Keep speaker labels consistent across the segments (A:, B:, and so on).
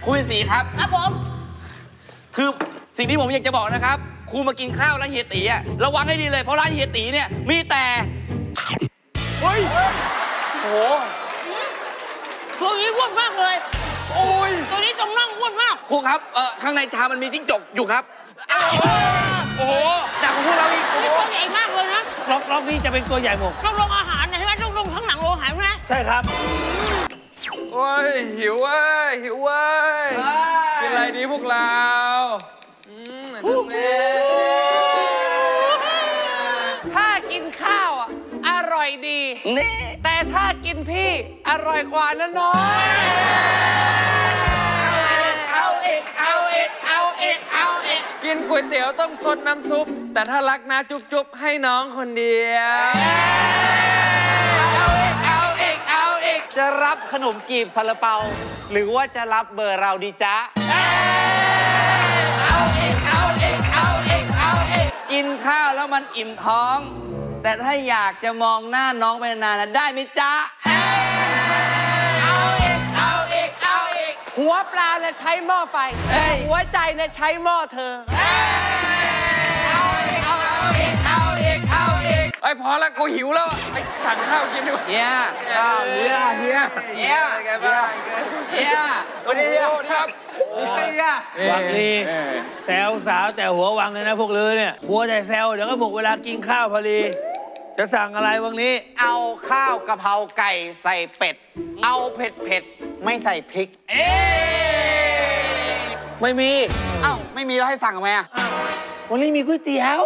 A: ครูเป็นสีครับ
B: ครับผม
A: คือสิ่งที่ผมอยากจะบอกนะครับครูมากินข้าวร้านเฮียตีอะระวังให้ดีเลยเพราะร้านเฮียตีเนี่ยมีแต่เฮ้ยโอ้โห
B: ตัวนี้อ้วนมากเลยโอ้ยตัวนี้ตรงนั่งอ้วนมาก
A: ครูครับข้างในชามันมีจิ้งจกอยู่ครับโอ้โหจากของพวกเราอีก
B: นี่ตัวใหญ่มากเลยนะ
C: ล็อกนี้จะเป็นตัวใหญ่หมด
B: ต้องลงอาหารนะใช่ไหมต้องลงทั้งหนังโลหะใช่ไหม
C: ใช่ครับ
D: โอ้ยหิวเว้ยหิวเว้ยกินอะไรดีพวกเรา
E: ถ้ากินข้าวอ่ะอร่อยดีแต่ถ้ากินพี่อร่อยกว่านะน้อย
A: เอาอีก
D: กินก๋วยเตี๋ยวต้องซดน้ำซุปแต่ถ้ารักนะจุ๊บให้น้องคนเดียว
A: เอาอีก
F: จะรับขนมจีบซาลาเปาหรือว่าจะรับเบอร์เราดีจ๊ะ
A: เอาอีกกินข้าวแล้วมันอิ่มท้องแต่ถ้าอยากจะมองหน้าน้องไปนานๆได้ไหมจ๊ะเอาอีก
E: หัวปลาเนี่ยใช้หม้อไฟหัวใจเนี่ยใช้หม้อเธอ
A: เอาอีก
D: ไอ้พอแล้วกูหิวแล้วไอ้สั่งข้าวกินดีกว่า
A: เฮียวันนี้เฮีย
D: ครับ
C: วังลีแซวสาวแต่หัววังเลยนะพวกลือเนี่ยหัวแต่แซวเดี๋ยวก็หมดเวลากินข้าวพอดีจะสั่งอะไรวังนี้
F: เอาข้าวกะเพราไก่ใส่เป็ดเอาเผ็ดไม่ใส่พริก
C: ไม่มี
F: ไม่มีแล้วให้สั่งทำไม
C: วันนี้มีก๋วยเตี๋ยว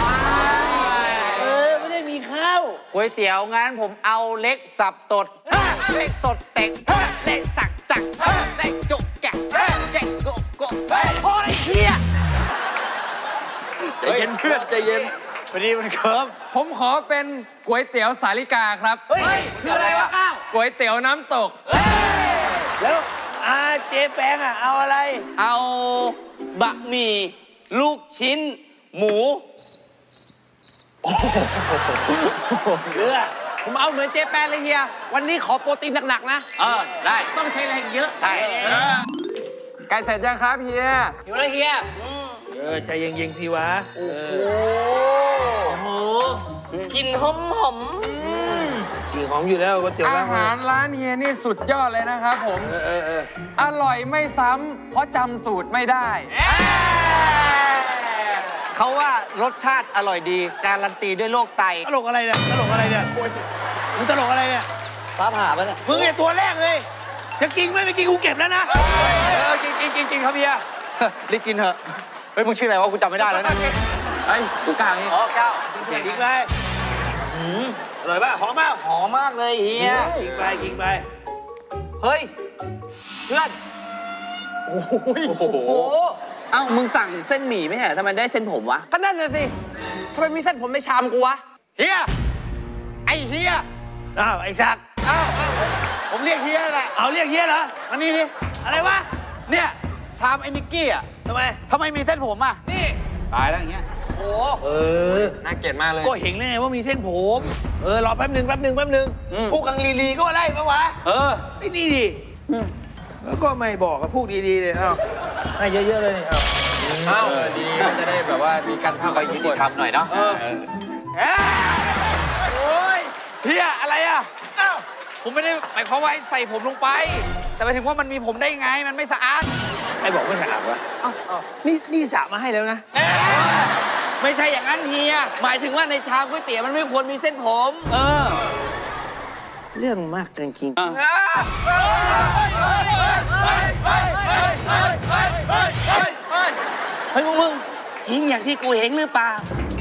C: ไม่ได้มีข้าว
F: ก๋วยเตี๋ยวงั้นผมเอาเล็กสับตดเล็กตดเต็กเล็กจักเล็กจุกแกะแกะโก
C: พอไอ้เหี้ย
D: ใจเย็นเพื่อนใจเย็น
F: พอดีมันเคิร์ม
D: ผมขอเป็นก๋วยเตี๋ยวสาลิกาครับ
C: เฮ้ยคืออะไรวะก้าว
D: ก๋วยเตี๋ยวน้ำตก
C: แล้วเจ๊แปงเอาอะไร
A: เอาบะหมี่ลูกชิ้นหมู
E: เลือผมเอาเหมือนเจ๊แปนเลยเฮียวันนี้ขอโปรตีนหนักๆนะ
A: ได้
E: ต้องใช้แรงเยอะ
A: ใช่
D: ไก่เสร็จยังครับเฮีย
A: อยู่แล้วเฮีย
C: ใจเย็นๆสิวะ
A: โอ้โหกินหอม
C: กลิ่นหอมอยู่แล้วก็เตี๋ยว
D: อาหารร้านเฮียนี่สุดยอดเลยนะครับผมอร่อยไม่ซ้ำเพราะจำสูตรไม่ได้
F: เขาว่ารสชาติอร่อยดีการันตีด้วยโรคไต
C: ตลกอะไรเนี่ยมึงตลกอะไรเนี่ย
A: ฟ้าผ่าปะเนี่ย
C: มึงเนี่ยตัวแรกเลยจะกินไม่กินกูเก็บแล้วนะ
F: กินครับเฮียรีบกินเถอะเฮ้ยมึงชื่ออะไรวะกูจำไม่ได้แล้วนะ
D: ไอ้กูกลางนี่
F: ก้าว
C: กินไปอร่อยป่ะหอม
A: มากเลยเฮีย
C: กินไป
A: เฮ้ยเพื่อนโอ้โหเอ้ามึงสั่งเส้นหมี่ไม่ใช่ทำไมได้เส้นผมวะ
E: ก็นั่นน่ะสิทำไมมีเส้นผมในชามกูวะ
F: เฮียไอเฮีย
C: ไอ้ซัก
F: ผมเรียกเฮียแหละ
C: เรียกเฮียเหรอ
F: อันนี้ดิ
C: อะไรวะ
F: เนี่ยชามไอ้นิกกี้
C: ทำไม
F: มีเส้นผมนี่ตายแล้วอย่างเงี้ย
D: น่าเกลียดมากเลย
C: ก็เห็นแล้วไงว่ามีเส้นผมรอแป๊บนึงพูดกังลีก็อะไรปะวะไอ้นี่ดิแล้วก็ไม่บอกกับพูดดีๆเลยให้เยอะๆเลยนี่
D: ดีจะได้แบบว่ามีการทำ
F: คอยยุติธรรมหน่อยเนาะโอ้ยเฮียอะไรผมไม่ได้หมายความว่าใส่ผมลงไปแต่หมายถึงว่ามันมีผมได้ไงมันไม่สะอาด
C: ใครบอกไม่สะอาดวะนี่สระมาให้แล้วนะ
A: ไม่ใช่อย่างนั้นเฮียหมายถึงว่าในชามก๋วยเตี๋ยวมันไม่ควรมีเส้นผม
C: เรื่องมากจริงๆ
A: เฮ้ยมึงหิงอย่างที่กูเห็นหรือเปล่า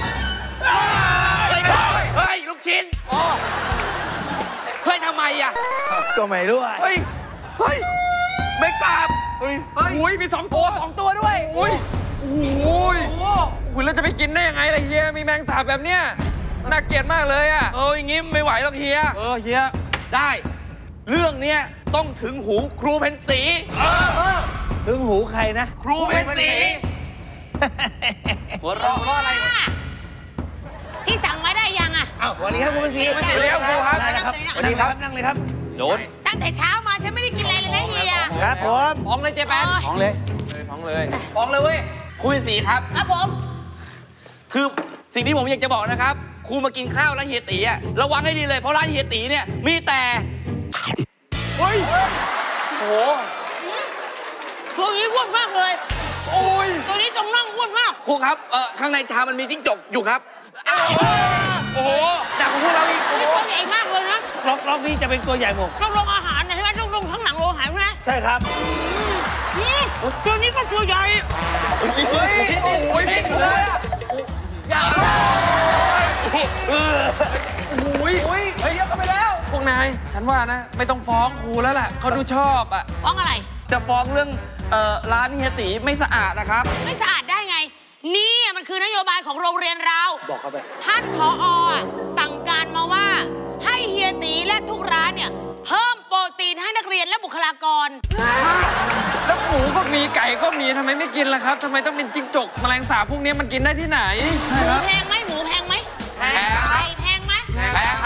A: เฮ้ยลูกชิ้นเฮ้ยทำไม
C: ก็ไม่รู้
A: เฮ้ยไม่กลับ
D: อุ้ยมี2 ตัวด้วยอุ้ยแล้วจะไปกินได้ยังไงล่ะเฮียมีแมงสาบแบบเนี้ยน่าเกลียดมากเลย
A: อย่างงี้ไม่ไหวหรอกเฮีย
F: เฮีย
A: ได้เรื่องเนี้ยต้องถึงหูครูเพ็ญศรี
C: ถึงหูใครนะ
A: ครูเพ็ญศรีหัวเราะอะไร
B: ที่สั่งมาได้ยัง
C: วันนี้ครับครูเพ็ญศรี
A: เรียกครูครับ
C: สวัสดีครับนั่งเลยครับ
F: โดน
B: ตั้งแต่เช้ามาฉันไม่ได้กินอะไรเลยนะเฮีย
C: ครับผม
E: ฟ้องเลยเจแปน
A: ฟ้องเลย
D: ท้องเลย
E: ฟ้องเลยเว้ย
A: ครูเป็นสีครับ
B: ครับผม
A: คือสิ่งที่ผมอยากจะบอกนะครับครูมากินข้าวร้านเฮียตีอะระวังให้ดีเลยเพราะร้านเฮียตีเนี่ยมีแต่เฮ้ยโอ้โห
B: ตัวนี้อ้วนมากเลย
A: โอ้ย
B: ตัวนี้ต้องนั่งอ้วนมาก
A: ครูครับข้างในชามันมีจิ้งจกอยู่ครับอ้าวโอ้โหจากของพวกเราอีก
B: ตัวนี้ตัวใหญ่มากเลยนะ
C: ล็อกนี้จะเป็นตัวใหญ่หมด
B: ต้องลงอาหารนะใช่ไหมต้องลงทั้งหนังโลหะใช่ไหม
C: ใช่ครับ
B: ตัวนี้ก็ตัวใหญ่
A: เฮ้ยโอ้ยพิษเลยอะอย่า
D: เฮ้ยเยอะกันไปแล้ว พวกนาย ฉันว่านะ ไม่ต้องฟ้องครูแล้วล่ะเขาดูชอบอ่ะ
B: ฟ้องอะไร
A: จะฟ้องเรื่องร้านเฮียตีไม่สะอาดนะครับ
B: ไม่สะอาดได้ไง นี่มันคือนโยบายของโรงเรียนเรา
C: บอกเขาไป
B: ท่านผอ.สั่งการมาว่า ให้เฮียตีและทุกร้านเนี่ย เพิ่มโปรตีนให้นักเรียนและบุคลากร
D: แล้วหมูก็มีไก่ก็มีทำไมไม่กินล่ะครับทำไมต้องเป็นจิ้งจกแมลงสาบพวกนี้มันกินได้ที่ไหน
B: หมูแพงไหมหมูแพงไหม
A: แพง
B: ไก่แพงไหม
A: แพง